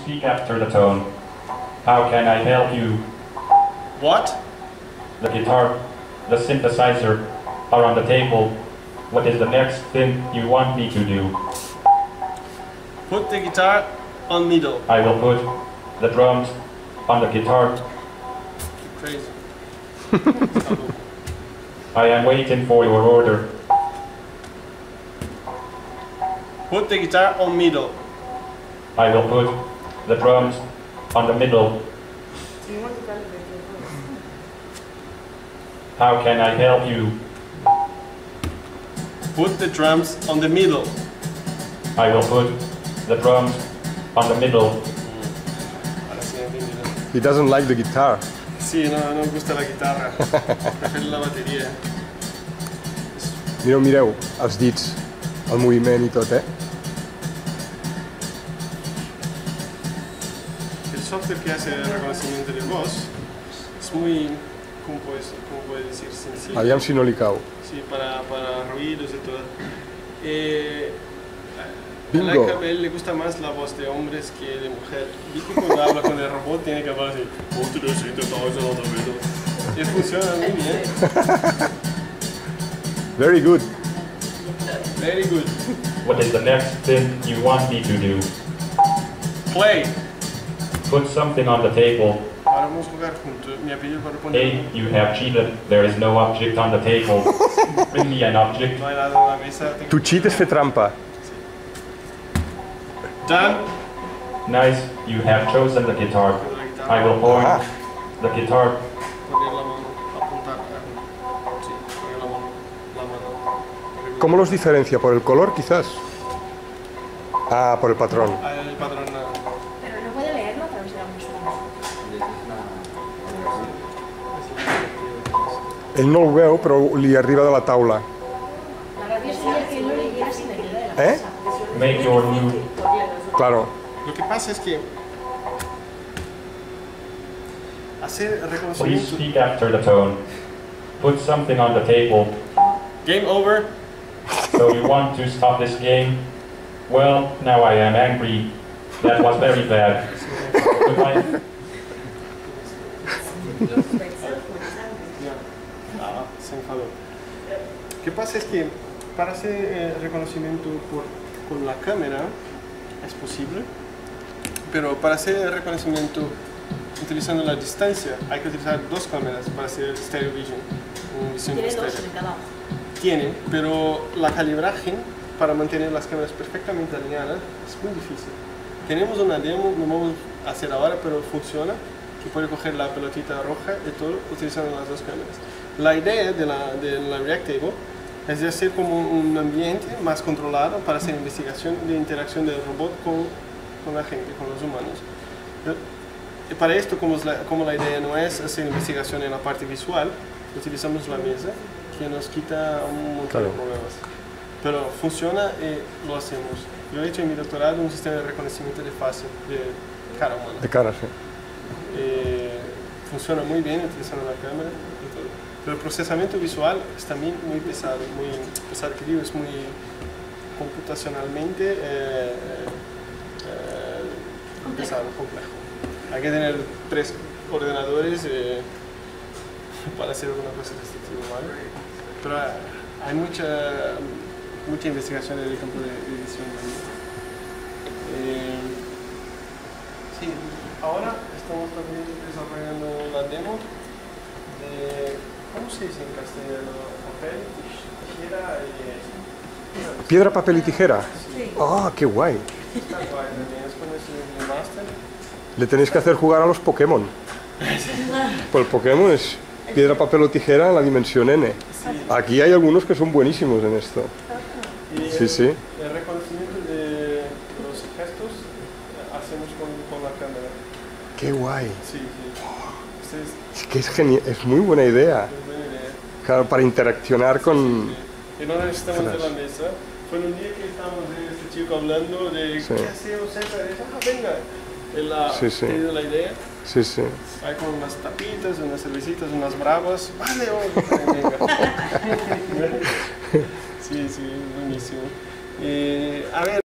speak after the tone. How can I help you? What? The guitar, the synthesizer are on the table. What is the next thing you want me to do? Put the guitar on middle. I will put the drums on the guitar. You're crazy. I am waiting for your order. Put the guitar on middle. I will put the drums on the middle. How can I help you? Put the drums on the middle. I will put the drums on the middle. Ahora sí entendí. He doesn't like the guitar. Sí, no me gusta la guitarra. Prefiero la bateria. Mireu, els dits, el moviment i tot, El software que hace el reconocimiento de voz es muy, ¿cómo puede decir? Sencillo. Aviam si no li cau. Sí, para ruidos y todo. Bingo. A Laika Bell le gusta más la voz de hombres que de mujer. Y que cuando habla con el robot tiene que hablar así. Y funciona muy bien. Very good. Very good. What is the next thing you want me to do? Play. Put something on the table. Ahora vamos a jugar juntos. Me ha pedido para poner. Hey, you have cheated. There is no object on the table. Bring me an object. No hay nada en la mesa. Tu cheat és fer trampa. Done. Nice, you have chosen the guitar. I will point the guitar. Poner la mano, apuntar. Sí, poner la mano. ¿Cómo los diferencia? ¿Por el color, quizás? Ah, por el patrón. El patrón. Pero no puede leerlo a través de la música. Ell no ho veu, però li arriba de la taula. La gracia sería que él lo leyera sin ayuda de la mesa. Make your move. Claro. Lo que pasa es que hacer Please reconocimiento. speak after the tone. Put something on the table. Game over. So you want to stop this game? Well, now I am angry. That was very bad. Goodbye. Se enfadó. ¿Qué pasa? Es que para hacer reconocimiento con la cámara es posible, pero para hacer reconocimiento utilizando la distancia hay que utilizar dos cámaras para hacer stereo vision. Visión Tiene dos estéreo. en cada uno. Tiene, pero la calibraje para mantener las cámaras perfectamente alineadas es muy difícil. Tenemos una demo, no vamos a hacer ahora, pero funciona, que puede coger la pelotita roja y todo utilizando las dos cámaras. La idea de la React Table es de hacer como un ambiente más controlado para hacer investigación de interacción del robot con la gente, con los humanos. Y para esto, como la idea no es hacer investigación en la parte visual, utilizamos la mesa, que nos quita un montón de problemas. Pero funciona y lo hacemos. Yo he hecho en mi doctorado un sistema de reconocimiento de fase, de cara humana. De cara, sí. Funciona muy bien utilizando la cámara y todo. Pero el procesamiento visual es también muy pesado, que digo, es muy computacionalmente pesado, complejo. Hay que tener 3 ordenadores para hacer alguna cosa de este tipo, ¿vale? Pero hay mucha investigación en el campo de edición. Sí, ahora estamos también desarrollando la demo de, ¿cómo se dice en castellano? Papel, tijera y... Piedra, papel y tijera. Sí. Ah, qué guay. Está guay también, es con ese master. Le tenéis que hacer jugar a los Pokémon. Pues el Pokémon es piedra, papel o tijera en la dimensión N. Aquí hay algunos que son buenísimos en esto. Y Sí, sí. el reconocimiento de los gestos hacemos con la cámara. Qué guay. Sí, sí. Es que es genial, es muy buena idea. Es buena idea. Claro, para interaccionar con... Y no necesitamos de la mesa. Fue un día que estábamos este chico hablando de Sí. qué hacemos, venga. Él ha Sí, sí. tenido la idea. Sí, sí. Hay como unas tapitas, unas cervecitas, unas bravas. Vale, venga. Sí, sí, buenísimo. A ver.